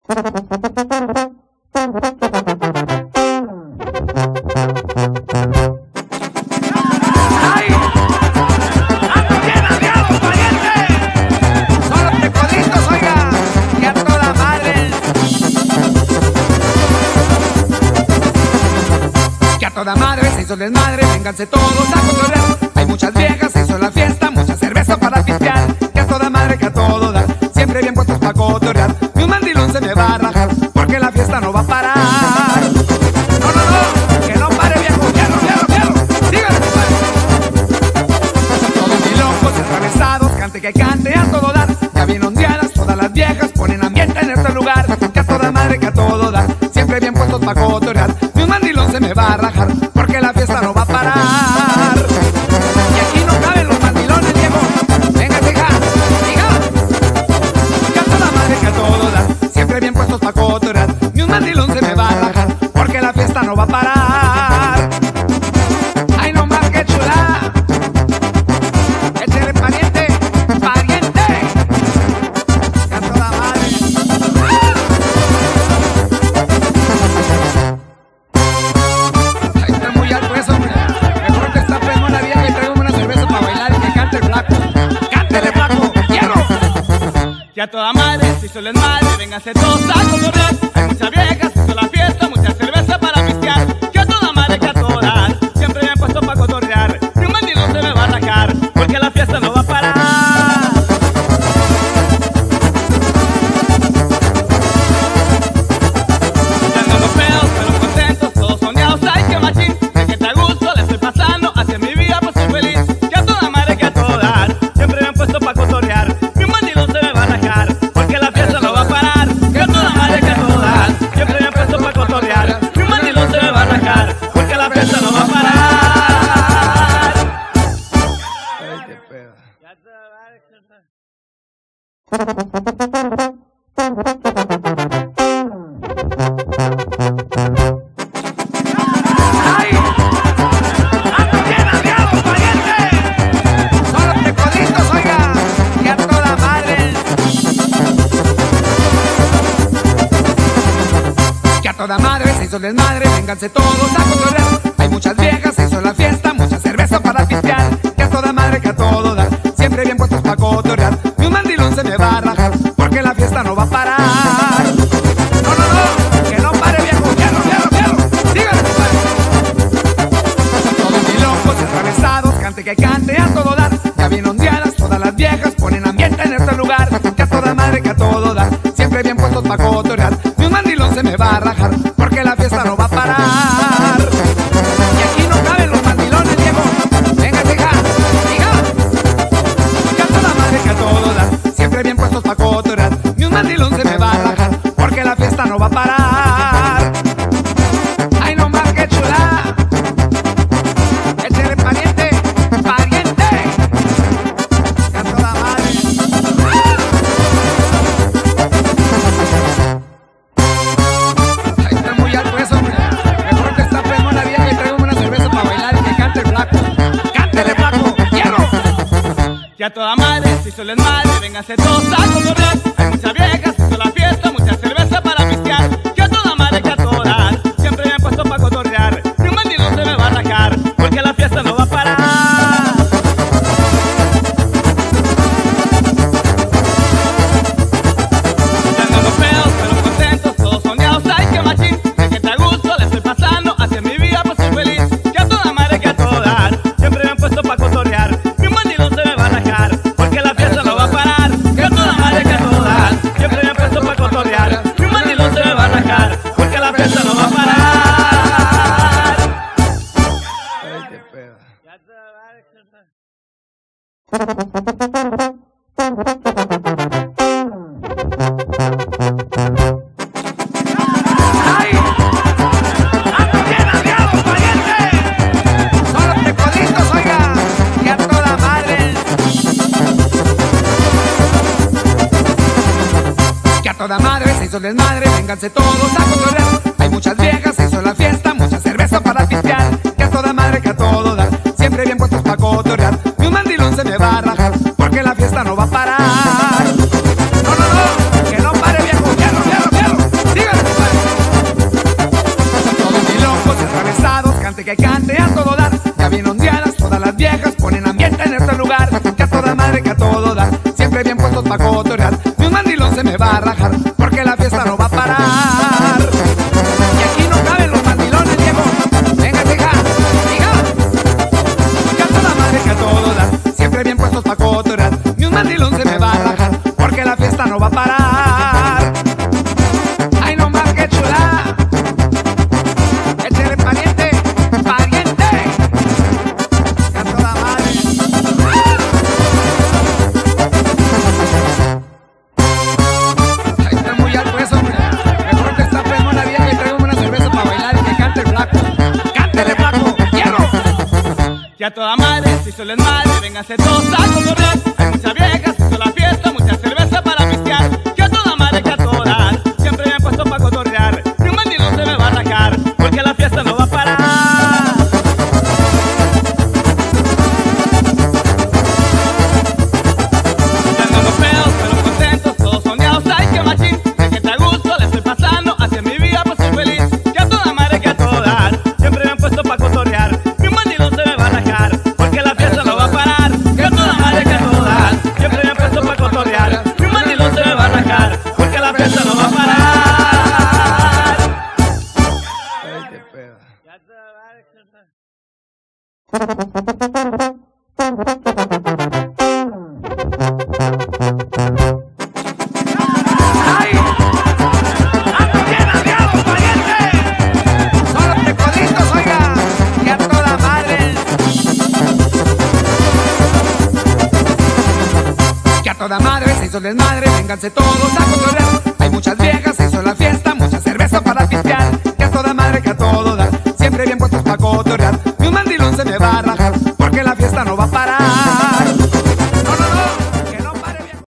Toda madre se hizo desmadre, vénganse todos a cotorrear. Hay muchas viejas, se hizo la fiesta, mucha cerveza para pistear. Que a toda madre, que a todo dar, siempre bien puestos pa' cotorrear. Ni un mandilón se me va a rajar, porque la fiesta no va a parar. No, no, no, que no pare viejo, fierro, fierro, fierro. Síganme, compadre. Todos mis locos atravesados, cante que cante a todo dar. Ya bien ondeadas, todas las viejas ponen ambiente en este lugar. Que a toda madre, que a todo dar, siempre bien puestos pa' cotorrear. Ni un mandilón se me va a rajar, porque la fiesta no va a parar. Y aquí no caben los mandilones, viejo. Venga, hija, hija. Que a toda madre, que a todo dar, siempre bien puestos pa' cotorrear. Ni un mandilón se me va a rajar, porque la fiesta no va a parar. Ay, no más que chulada. Échale pariente, pariente. Que a toda madre. Y a toda madre, si se les madre, vénganse todos a cotorrear. Hay muchas viejas, se hizo la fiesta, mucha cerveza para pistear. Que a toda madre, que a todas, siempre me han puesto pa' cotorrear. Ni un mandilón se me va a rajar, porque la fiesta no va a parar. Están los feos, pero contentos, todos soñados, ay que machín. De que te a gusto, le estoy pasando, hacia mi vida pues soy feliz. Que a toda madre, que a todas, siempre me han puesto pa' cotorrear. Ni un mandilón se me va a rajar, porque la fiesta no va a parar. Que a toda madre, que a todas, siempre me han puesto pa' cotorrear. Ni un mandilón se me va a rajar, porque la fiesta no va a parar. Ay, qué pedo. ¡Ay! ¡Ando bien aliado, pariente! Son los tecoditos, oiga, y a toda madre. Que a toda madre se hizo desmadre, vénganse todos a cotorrear. Hay muchas viejas, se hizo la fiesta, mucha cerveza para pistear. Que a toda madre, que a todo dar, siempre bien puestos pa' cotorrear. Ni un mandilón se me va a rajar, porque la fiesta no va a parar. No, no, no, que no pare viejo, fierro, fierro, fierro. Síganme, compadre. Todos mis locos atravesados, cante que cante a todo dar. Ya bien ondeadas, todas las viejas ponen ambiente en este lugar. Que a toda madre, que a todo dar, siempre bien puestos pa' cotorrear. Ni un mandilón se me va a rajar, porque la fiesta no va a parar. Y aquí no caben los mandilones, viejo. Venga, hija, hija. Que a toda madre, que a todo dar, siempre bien puestos pa' cotorrear. Ni un mandilón se me va a rajar, porque la fiesta no va a parar. Ay, no más que chulada. Échale pariente, pariente. Que a toda madre. Ahí está muy alto eso, hombre. Mejor te está pegando una vieja y traigo una cerveza para bailar y que cante el flaco. ¡Cántele, flaco! ¡Quiero! Y a toda madre, si se les madre, vénganse todos a cotorrear. Hay muchas viejas, se hizo la fiesta, mucha cerveza para pistear. Que a toda madre, que a todas, siempre me han puesto pa' cotorrear. Ni un mandilón se me va a rajar, porque la fiesta no va a parar. Están los feos, pero contentos, todos soñados, ay que machín. De que te a gusto, le estoy pasando, hacia mi vida pues soy feliz. Que a toda madre, que a todas, siempre me han puesto pa' cotorrear. Ni un mandilón se me va a rajar, porque la fiesta no va a parar. Que a toda madre, que a todas, siempre me han puesto pa' cotorrear. Ni un mandilón se me va a rajar, porque la fiesta no va a parar. Ay, qué pedo. ¡Ay! ¡Ando bien aliado, pariente! Son los tecoditos, oiga, y a toda madre. Que a toda madre se hizo desmadre, vénganse todos a cotorrear. Hay muchas viejas, se hizo la fiesta, mucha cerveza para pistear. Que a toda madre, que a todo dar, siempre bien puestos pa' cotorrear. Ni un mandilón se me va a rajar, porque la fiesta no va a parar. No, no, no, que no pare viejo, fierro, fierro, fierro. pa' cotorrear. Ni un mandilón se me va a rajar, porque la fiesta no va a parar. Y aquí no caben los mandilones, Diego. Venga, hija, hija. Que a toda madre, que a todo dar, siempre bien puestos pa' cotorrear. Ni un mandilón se me va a rajar, porque la fiesta no va a parar. Ay, no más que chulada. Échale pariente, pariente. Que a toda madre. Ahí está muy alto eso, hombre. Mejor que está prendo una vieja y traigo una cerveza para bailar y que cante el flaco. ¡Cántele, flaco! ¡Quiero! Que a toda madre, si solo es madre, vénganse todos a cotorrear. Hay muchas viejas, se hizo la fiesta, mucha cerveza para pistear. Que a toda madre, que a todas, siempre me han puesto pa' cotorrear. Ni un mandilón se me va a rajar, porque la fiesta no va a parar. Ya no los feos, pero contentos, todos soñados, ay que machín. Me siento a gusto, le estoy pasando, hacia mi vida pues soy feliz. Que a toda madre, que a todas, siempre me han puesto pa' cotorrear. Ni un mandilón se me va a rajar, porque la fiesta no va a parar. Que a toda madre, que a todas, siempre me han puesto pa' cotorrear. Ni un mandilón se me va a rajar, porque la fiesta no va a parar. Ay, qué pedo. ¡Ay! ¡Ando bien arriado, pariente! Son los tecoditos, oiga, que a toda madre. Que a toda madre se hizo desmadre, vénganse todos a cotorrear. Hay muchas viejas